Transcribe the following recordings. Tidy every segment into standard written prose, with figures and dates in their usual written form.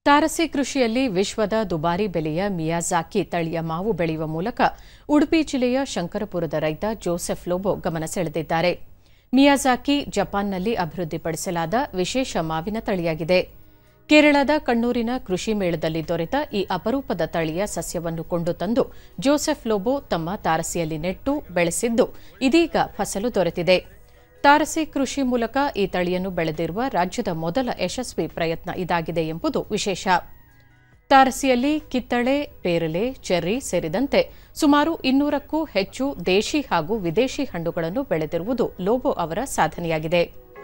ತಾರಸಿ ಕೃಷಿಯಲ್ಲಿ ವಿಶ್ವದ ದುಬಾರಿ ಬೆಲೆಯ ಮಿಯಾಜಾಕಿ ತಳಿಯ ಮಾವು ಬೆಳೆಯುವ ಮೂಲಕ ಉಡುಪಿ ಜಿಲ್ಲೆಯ ಶಂಕರಪುರದ ರೈತ ಜೋಸೆಫ್ ಲೋಬೋ ಗಮನ ಸೆಳೆದಿದ್ದಾರೆ. ಮಿಯಾಜಾಕಿ ಜಪಾನ್ನಲ್ಲಿ ಅಭಿವೃದ್ಧಿಪಡಿಸಲಾದ ವಿಶೇಷ ಮಾವಿನ ತಳಿಯಾಗಿದೆ. ಕೇರಳದ ಕಣ್ಣೂರಿನ ಕೃಷಿ ಮೇಳದಲ್ಲಿ ದೊರೆತ ಈ ಅಪರೂಪದ ತಳಿಯ ಸಸ್ಯವನ್ನು ಕೊಂಡು ತಂದು ಜೋಸೆಫ್ ಲೋಬೋ ತಮ್ಮ ತಾರಸಿಯಲ್ಲಿ ನೆಟ್ಟು ಬೆಳೆಸಿದ್ದು ಇದೀಗ ಫಸಲು ದೊರೆತಿದೆ. ತಾರಸಿ ಕೃಷಿ ಮೂಲಕ ಈ ತಳಿಯನ್ನು ಬೆಳೆದಿರುವ ರಾಜ್ಯದ ಮೊದಲ ಯಶಸ್ವಿ ಪ್ರಯತ್ನ ಇದಾಗಿದೆ ಎಂಬುದು ವಿಶೇಷ. ತಾರಸಿಯಲ್ಲಿ ಕಿತ್ತಳೆ, ಪೇರಲೆ, ಚೆರ್ರಿ ಸೇರಿದಂತೆ ಸುಮಾರು 200ಕ್ಕೂ ಹೆಚ್ಚು ದೇಶಿ ಹಾಗೂ ವಿದೇಶಿ ಹಣ್ಣುಗಳನ್ನು ಬೆಳೆದಿರುವುದು ಲೋಬೋ ಅವರ ಸಾಧನೆಯಾಗಿದೆ.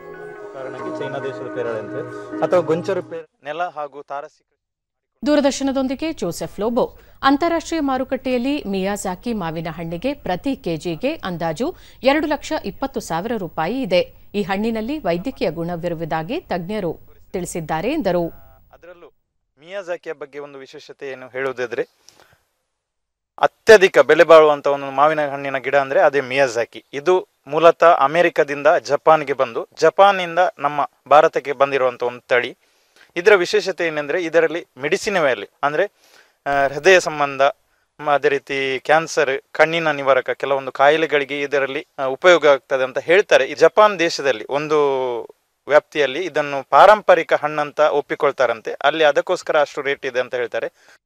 ದೂರದರ್ಶನದೊಂದಿಗೆ ಜೋಸೆಫ್ ಲೋಬೋ ಅಂತಾರಾಷ್ಟ್ರೀಯ ಮಾರುಕಟ್ಟೆಯಲ್ಲಿ ಮಿಯಾಜಾಕಿ ಮಾವಿನ ಹಣ್ಣಿಗೆ ಪ್ರತಿ ಕೆಜಿಗೆ ಅಂದಾಜು 2,20,000 ರೂಪಾಯಿ ಇದೆ. ಈ ಹಣ್ಣಿನಲ್ಲಿ ವೈದ್ಯಕೀಯ ಗುಣವಿರುವುದಾಗಿ ತಜ್ಞರು ತಿಳಿಸಿದ್ದಾರೆ ಎಂದರು. ಅದರಲ್ಲೂ ಮಿಯಾಜಾಕಿಯ ಬಗ್ಗೆ ಒಂದು ವಿಶೇಷತೆ ಏನು ಹೇಳುವುದಾದ್ರೆ, ಅತ್ಯಧಿಕ ಬೆಲೆ ಬಾಳುವಂತ ಒಂದು ಮಾವಿನ ಹಣ್ಣಿನ ಗಿಡ ಅಂದ್ರೆ ಅದೇ ಮಿಯಾಜಾಕಿ. ಇದು ಮೂಲತಃ ಅಮೆರಿಕದಿಂದ ಜಪಾನ್ಗೆ ಬಂದು ಜಪಾನ್ನಿಂದ ನಮ್ಮ ಭಾರತಕ್ಕೆ ಬಂದಿರುವಂತ ಒಂದು ತಳಿ. ಇದರ ವಿಶೇಷತೆ ಏನೆಂದ್ರೆ, ಇದರಲ್ಲಿ ಮೆಡಿಸಿನ್ ವ್ಯಾಲ್ಯೂ ಅಂದ್ರೆ ಹೃದಯ ಸಂಬಂಧ, ಅದೇ ರೀತಿ ಕ್ಯಾನ್ಸರ್, ಕಣ್ಣಿನ ನಿವಾರಕ, ಕೆಲವೊಂದು ಕಾಯಿಲೆಗಳಿಗೆ ಇದರಲ್ಲಿ ಉಪಯೋಗ ಆಗ್ತದೆ ಅಂತ ಹೇಳ್ತಾರೆ. ಈ ಜಪಾನ್ ದೇಶದಲ್ಲಿ ಒಂದು ವ್ಯಾಪ್ತಿಯಲ್ಲಿ ಇದನ್ನು ಪಾರಂಪರಿಕ ಹಣ್ಣಂತ ಒಪ್ಪಿಕೊಳ್ತಾರಂತೆ. ಅಲ್ಲಿ ಅದಕ್ಕೋಸ್ಕರ ಅಷ್ಟು ರೇಟ್ ಇದೆ ಅಂತ ಹೇಳ್ತಾರೆ.